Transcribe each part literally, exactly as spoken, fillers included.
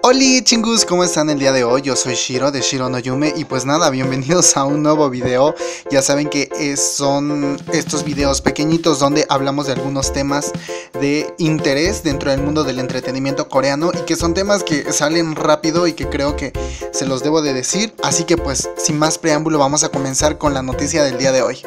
Hola chingus, ¿cómo están el día de hoy? Yo soy Shiro de Shiro no Yume y pues nada, bienvenidos a un nuevo video. Ya saben que es, son estos videos pequeñitos donde hablamos de algunos temas de interés dentro del mundo del entretenimiento coreano y que son temas que salen rápido y que creo que se los debo de decir. Así que pues sin más preámbulo vamos a comenzar con la noticia del día de hoy.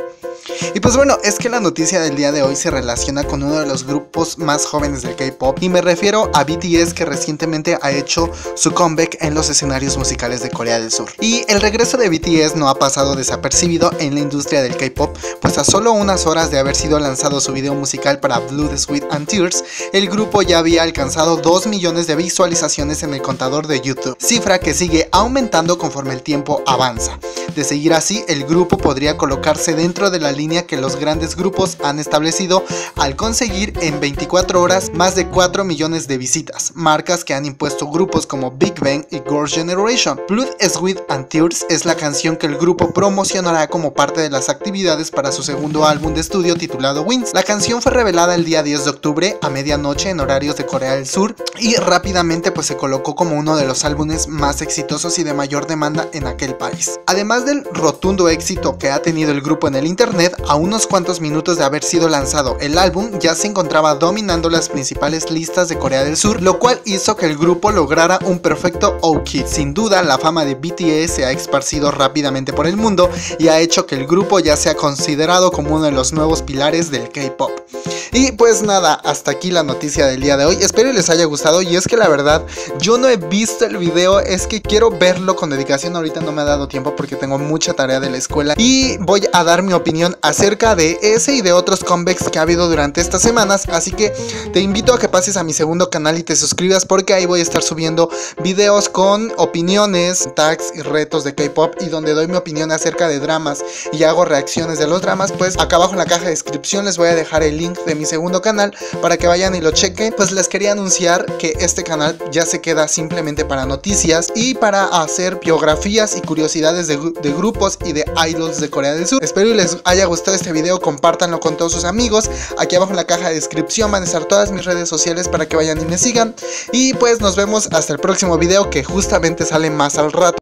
Y pues bueno, es que la noticia del día de hoy se relaciona con uno de los grupos más jóvenes del K-pop y me refiero a B T S, que recientemente ha hecho su comeback en los escenarios musicales de Corea del Sur. Y el regreso de B T S no ha pasado desapercibido en la industria del K-pop, pues a solo unas horas de haber sido lanzado su video musical para Blood, Sweat and Tears, el grupo ya había alcanzado dos millones de visualizaciones en el contador de YouTube, cifra que sigue aumentando conforme el tiempo avanza. De seguir así, el grupo podría colocarse dentro de la línea que los grandes grupos han establecido al conseguir en veinticuatro horas más de cuatro millones de visitas, marcas que han impuesto grupos como Big Bang y Girls' Generation. Blood, Sweat and Tears es la canción que el grupo promocionará como parte de las actividades para su segundo álbum de estudio titulado Wings. La canción fue revelada el día diez de octubre a medianoche en horarios de Corea del Sur y rápidamente pues se colocó como uno de los álbumes más exitosos y de mayor demanda en aquel país. Además del rotundo éxito que ha tenido el grupo en el internet, a unos cuantos minutos de haber sido lanzado el álbum ya se encontraba dominando las principales listas de Corea del Sur, lo cual hizo que el grupo lograra un perfecto OK. Sin duda, la fama de B T S se ha esparcido rápidamente por el mundo y ha hecho que el grupo ya sea considerado como uno de los nuevos pilares del K-pop. Y pues nada, hasta aquí la noticia del día de hoy. Espero les haya gustado, y es que la verdad yo no he visto el video, es que quiero verlo con dedicación. Ahorita no me ha dado tiempo porque tengo mucha tarea de la escuela y voy a dar mi opinión acerca de ese y de otros comebacks que ha habido durante estas semanas. Así que te invito a que pases a mi segundo canal y te suscribas, porque ahí voy a estar subiendo videos con opiniones, tags y retos de K-pop, y donde doy mi opinión acerca de dramas y hago reacciones de los dramas. Pues acá abajo en la caja de descripción les voy a dejar el link de mi segundo canal para que vayan y lo chequen. Pues les quería anunciar que este canal ya se queda simplemente para noticias y para hacer biografías y curiosidades de, de grupos y de idols de Corea del Sur. Espero y les haya gustado este video, compártanlo con todos sus amigos. Aquí abajo en la caja de descripción van a estar todas mis redes sociales para que vayan y me sigan. Y pues nos vemos hasta el próximo video, que justamente sale más al rato.